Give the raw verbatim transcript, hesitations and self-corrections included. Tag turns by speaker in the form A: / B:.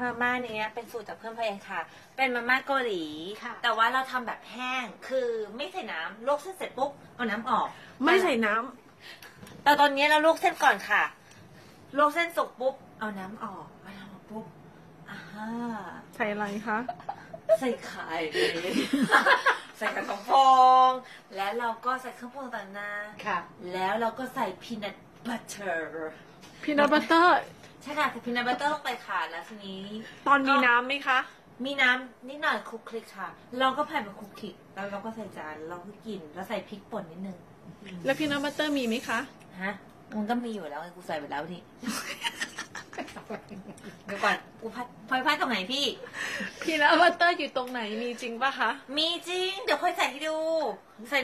A: มาม่าเนี้ยเป็นสูตรจากเพื่อนพยค่ะ เป็นมาม่าเกาหลี
B: ค่ะ
A: แต่ว่าเราทำแบบแห้ง คือไม่ใส่น้ำลวกเส้นเสร็จปุ๊บเอาน้ำออก
B: ไม่ใส่น้ำ
A: แต่ตอนนี้เราลวกเส้นก่อนค่ะ ลวกเส้นสุกปุ๊บ เอาน้ำออกเอาน้ำออกปุ๊บอ่าฮะ
B: ใส่อะไรคะ
A: ใส่ไข่ ใส่กระทงฟอง แล้วเราก็ใส่เครื่องปรุงต่างๆนะ
B: ค่ะ
A: แล้วเราก็ใส่พีนัทบัตเตอร์
B: พีนัทบัตเตอร์
A: ใช่ค่ะใส่พีนัทบัตเตอร์ลงไปค่ะ แล้วทีนี้
B: ตอนมีน้ำไหมคะ
A: มีน้ำนิดหน่อยคลุกคลิกค่ะ เราก็ผัดเป็นคลุกคลิก แล้วเราก็ใส่จานเราก็กิน แล้วใส่พริกป่นนิดนึง
B: แล้วพีนัทบัตเตอร์มีไหมคะ
A: ฮะ มันก็มีอยู่แล้วไงกูใส่ไปแล้วนี่ เดี๋ยวก่อนกูพัดพลอยพัดตรงไหนพี่
B: พีนัทบัตเตอร์อยู่ตรงไหนมีจริงปะคะ
A: มีจริง เดี๋ยวค่อยใส่ให้ดูใส่